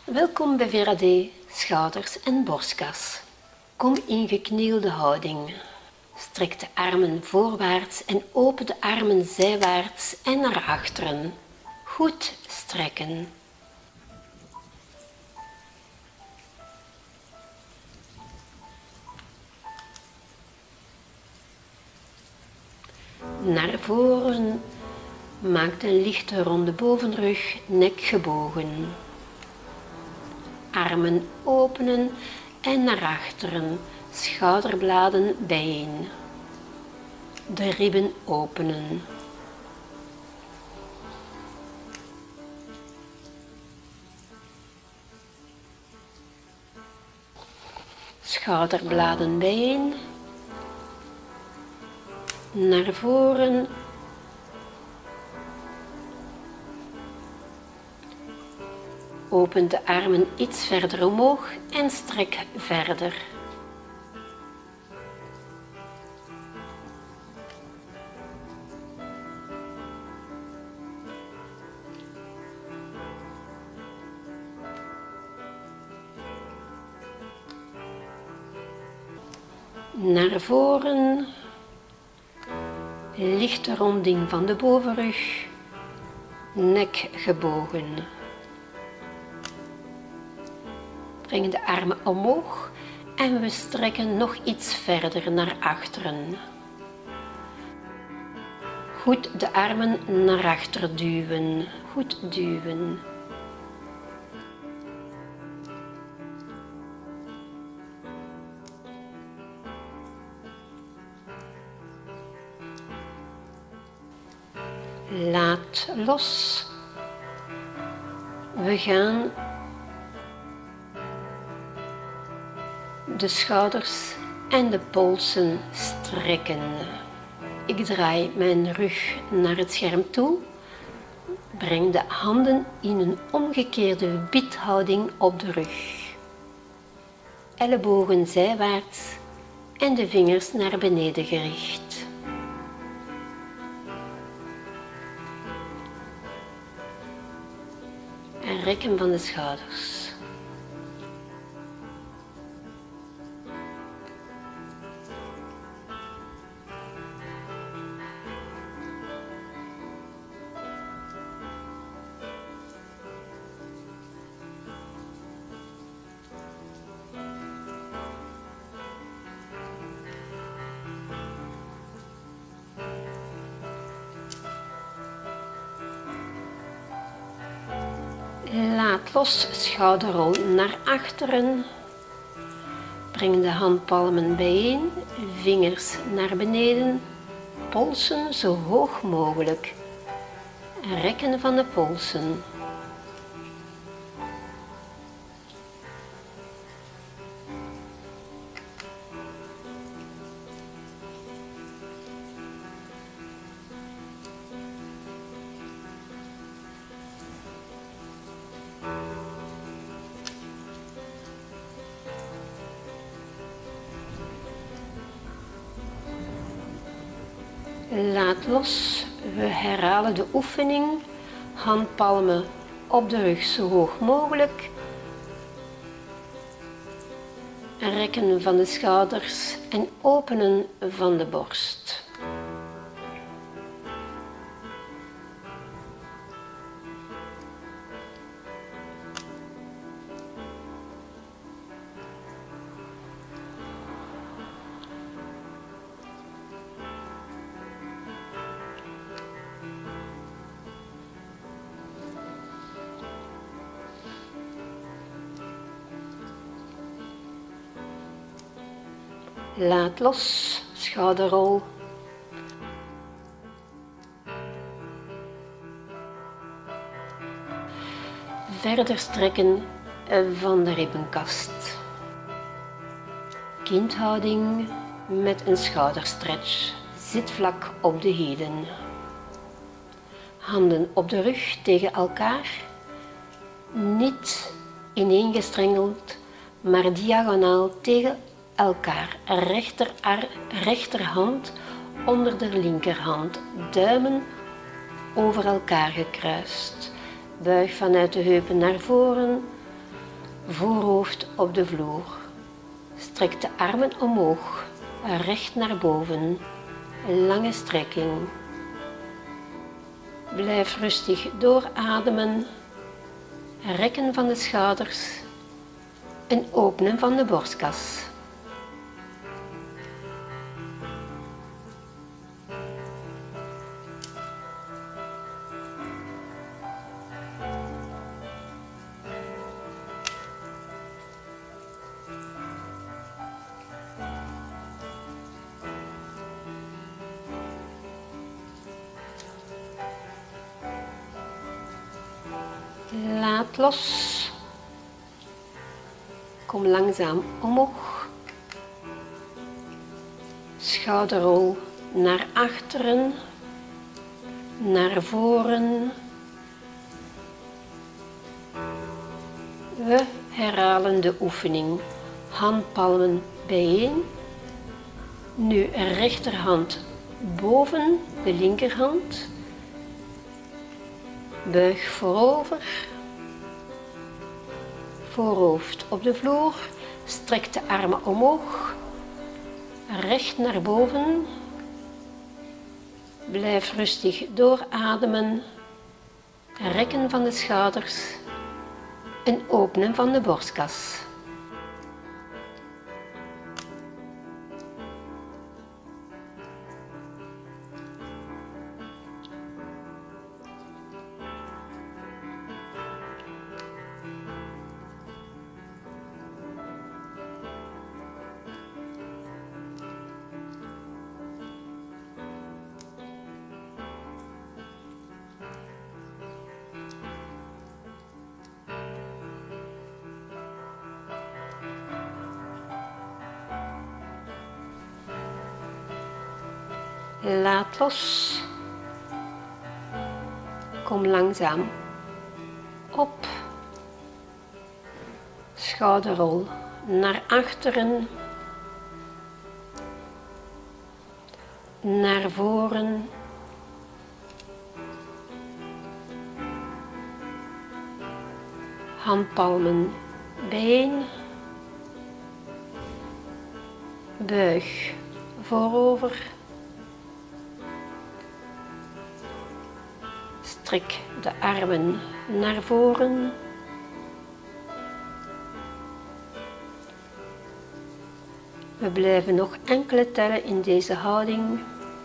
Welkom bij VRAD, schouders en borstkas. Kom in geknielde houding. Strek de armen voorwaarts en open de armen zijwaarts en naar achteren. Goed strekken. Naar voren. Maak een lichte ronde bovenrug, nek gebogen. Armen openen en naar achteren, schouderbladen bijeen. De ribben openen. Schouderbladen bijeen. Naar voren. Open de armen iets verder omhoog en strek verder. Naar voren. Lichte ronding van de bovenrug. Nek gebogen. Breng de armen omhoog en we strekken nog iets verder naar achteren. Goed de armen naar achter duwen. Goed duwen. Laat los. We gaan de schouders en de polsen strekken. Ik draai mijn rug naar het scherm toe. Breng de handen in een omgekeerde bidhouding op de rug. Ellebogen zijwaarts en de vingers naar beneden gericht. En rekken van de schouders. Laat los, schouderrol naar achteren. Breng de handpalmen bijeen, vingers naar beneden, polsen zo hoog mogelijk. Rekken van de polsen. Laat los, we herhalen de oefening, handpalmen op de rug zo hoog mogelijk, rekken van de schouders en openen van de borst. Laat los, schouderrol. Verder strekken van de ribbenkast. Kindhouding met een schouderstretch. Zit vlak op de hielen. Handen op de rug tegen elkaar. Niet ineengestrengeld, maar diagonaal tegen elkaar. Rechterhand onder de linkerhand. Duimen over elkaar gekruist. Buig vanuit de heupen naar voren. voorhoofd op de vloer. Strek de armen omhoog, recht naar boven, lange strekking. Blijf rustig doorademen, rekken van de schouders en openen van de borstkas. Laat los. Kom langzaam omhoog. Schouderrol naar achteren, naar voren. We herhalen de oefening. Handpalmen bijeen. Nu rechterhand boven de linkerhand. Buig voorover. Voorhoofd op de vloer. Strek de armen omhoog. Recht naar boven. Blijf rustig doorademen. Rekken van de schouders en openen van de borstkas. Laat los. Kom langzaam op. Schouderrol naar achteren. Naar voren. Handpalmen bijeen. Buig voorover. Strek de armen naar voren. We blijven nog enkele tellen in deze houding.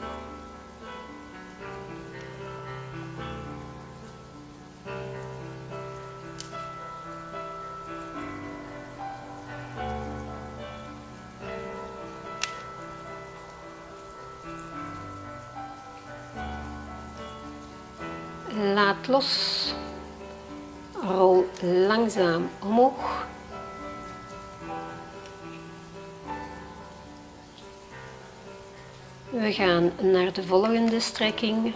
Laat los. Rol langzaam omhoog. We gaan naar de volgende strekking.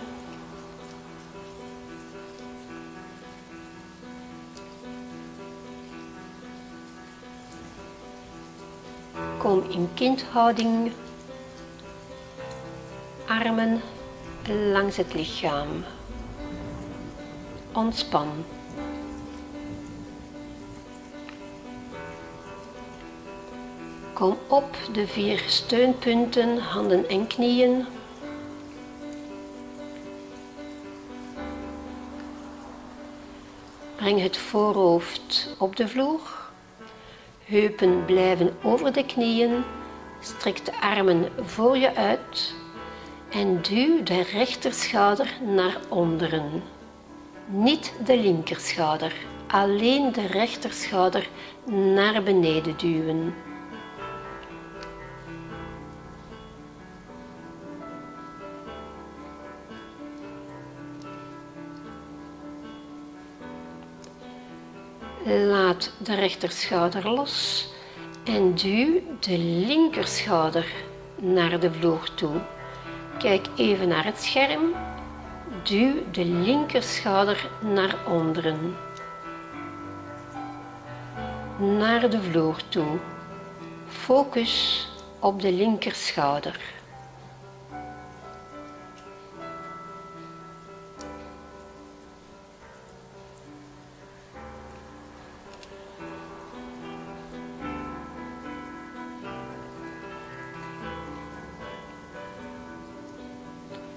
Kom in kindhouding. Armen langs het lichaam. Ontspan. Kom op de 4 steunpunten, handen en knieën. Breng het voorhoofd op de vloer. Heupen blijven over de knieën. Strek de armen voor je uit. En duw de rechterschouder naar onderen. Niet de linkerschouder, alleen de rechterschouder naar beneden duwen. Laat de rechterschouder los en duw de linkerschouder naar de vloer toe. Kijk even naar het scherm. Duw de linkerschouder naar onderen. Naar de vloer toe. Focus op de linkerschouder.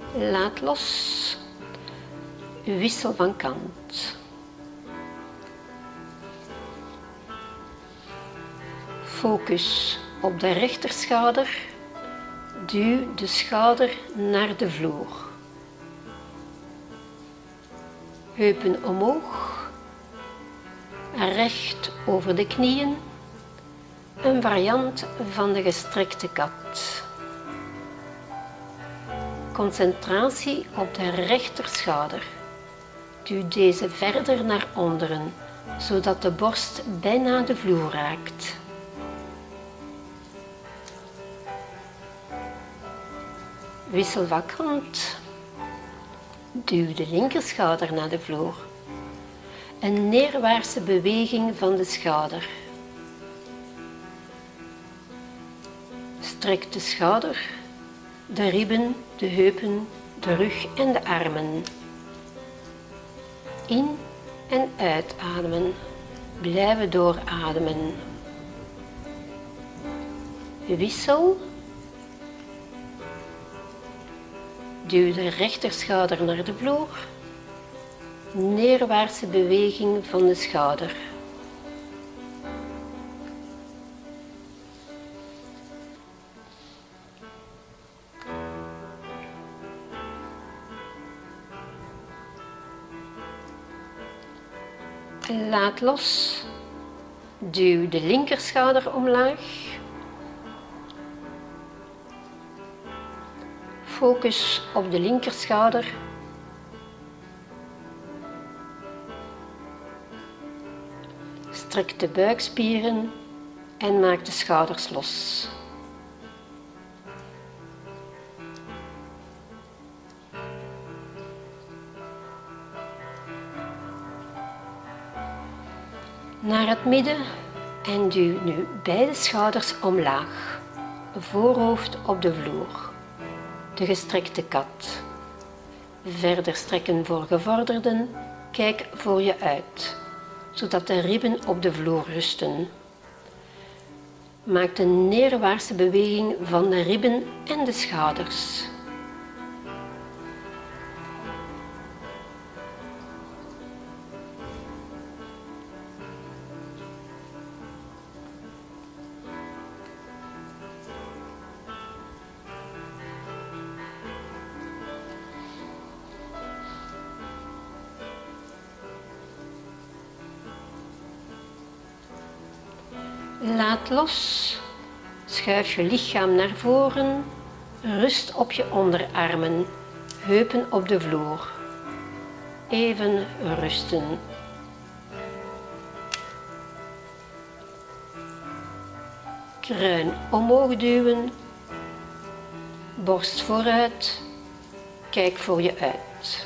Laat los. Wissel van kant. Focus op de rechterschouder. Duw de schouder naar de vloer. Heupen omhoog. Recht over de knieën. Een variant van de gestrekte kat. Concentratie op de rechterschouder. Duw deze verder naar onderen, zodat de borst bijna de vloer raakt. Wissel van kant. Duw de linkerschouder naar de vloer. Een neerwaartse beweging van de schouder. Strek de schouder, de ribben, de heupen, de rug en de armen. In- en uitademen. Blijven doorademen. Wissel. Duw de rechterschouder naar de vloer. Neerwaartse beweging van de schouder. Laat los. Duw de linkerschouder omlaag. Focus op de linkerschouder. Strek de buikspieren en maak de schouders los. Naar het midden en duw nu beide schouders omlaag. Voorhoofd op de vloer. De gestrekte kat. Verder strekken voor gevorderden. Kijk voor je uit, zodat de ribben op de vloer rusten. Maak een neerwaartse beweging van de ribben en de schouders. Laat los. Schuif je lichaam naar voren. Rust op je onderarmen. Heupen op de vloer. Even rusten. Kruin omhoog duwen. Borst vooruit. Kijk voor je uit.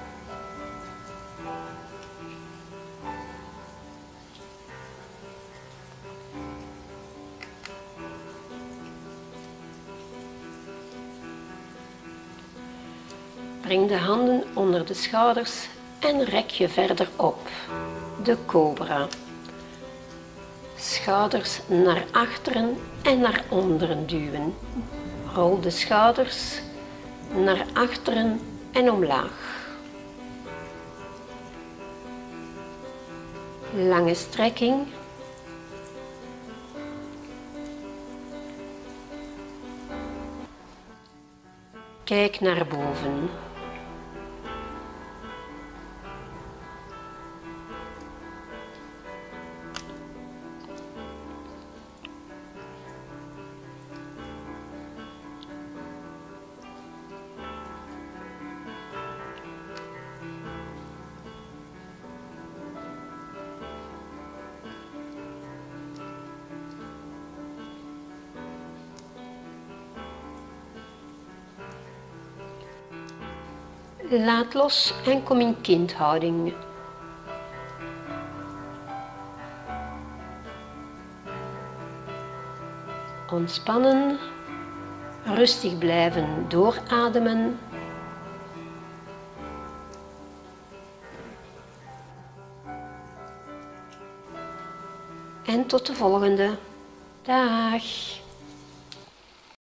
Breng de handen onder de schouders en rek je verder op. De cobra. Schouders naar achteren en naar onderen duwen. Rol de schouders naar achteren en omlaag. Lange strekking. Kijk naar boven. Laat los en kom in kindhouding. Ontspannen, rustig blijven doorademen. En tot de volgende. Dag!